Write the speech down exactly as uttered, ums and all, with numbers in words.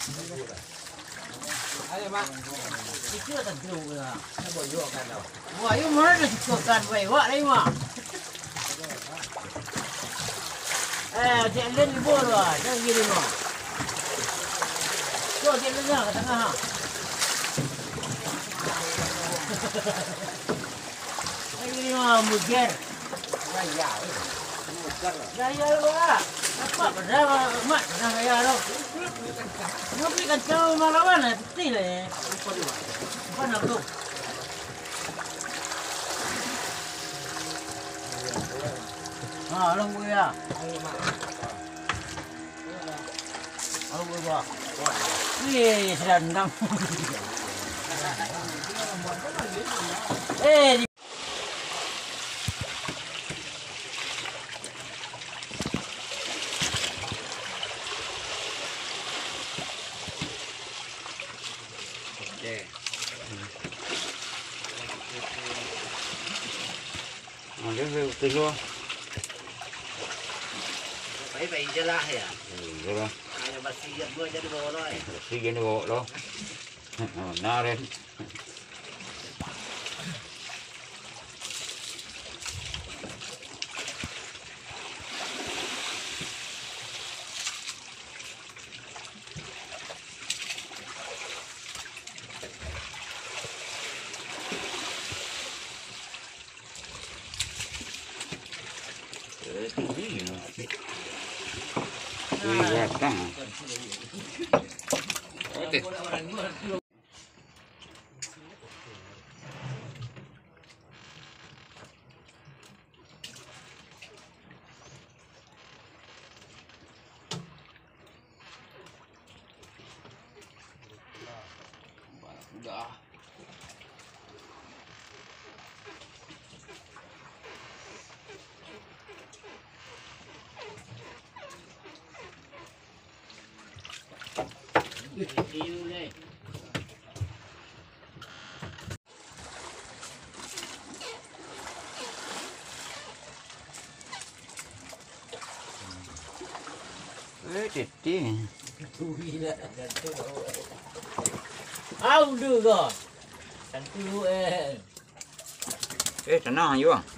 Ayo mak. Itu tentu lah. Ini boleh juga kan tau. Wah, you mana dah sukakan baik. Wah, ni mak. Eh, dia lain ni bor lah. Jangan gini mak. So, dia lain ke tengah. Lagi mak mujer. Raya. Mujar lah. Gaya lu ah. Apa pada mak dah gaya lu. Ngopi kan kau malawan lah, pasti lah. Apa dia? Apa nak tu? Ah, long gue ya. Ayo mak. Long gue ba. Ni sedang. Eh. Okey. Mà cái rượu từ luôn. Phải vậy chứ lah ya. Ừ, rồi đó. Ayo basi dia buat jadi bawa lah. Xí cái nó đó. Na lên. Cái gì nữa? Đi ra tăng. Oke. Udah. Yêu đây. Ê, chết đi. Au được rồi. Tentu eh. Ê, chẳng nào vô à?